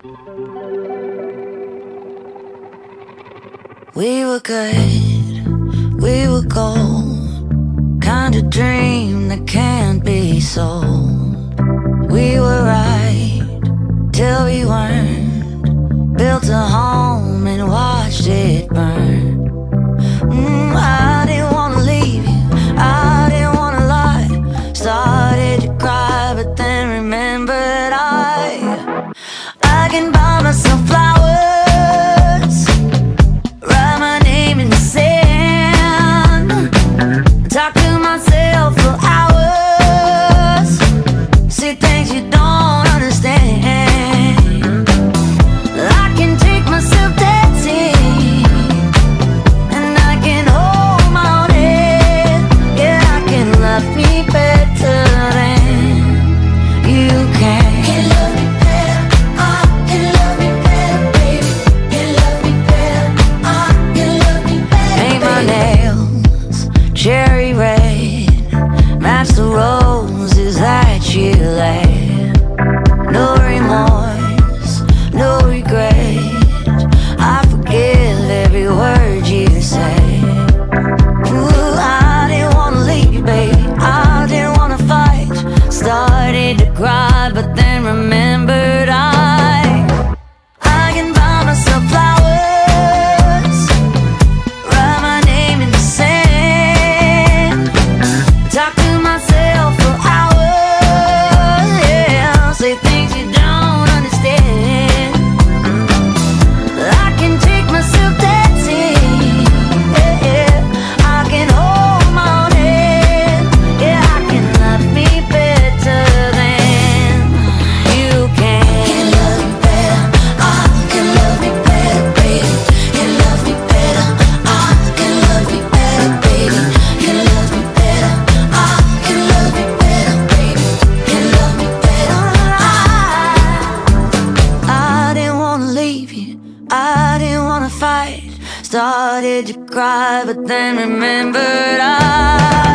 We were good, we were gold, kind of dream that can't be sold. We were right till we weren't, built a home and watched it burn. I didn't wanna leave you, I didn't wanna lie. Started to cry but then remembered I can buy myself flowers, write my name in the sand, talk to myself for hours, see things you don't understand. I can take myself dancing, and I can hold my own head. Yeah, I can love me better than you can. Can love me better, I can love me better, baby. Can love me better, I can love me better. Paint my nails cherry red, match the roses that you laid. No remorse, no regret, I forgive every word you say. Ooh, I didn't wanna leave, baby, I didn't wanna fight. Started to cry but then remembered I can buy myself flowers, write my name in the sand, talk to myself for hours, yeah, say things you don't understand. I can take myself dancing, yeah, yeah. I can hold my own head, yeah, I can love me better than you can. Can love me better, I can love me better, baby. Can love me better, I can love me better, baby. Can love me better, I can love me better, baby. Can love me better, I didn't wanna leave you, I didn't wanna fight. Started to cry but then remembered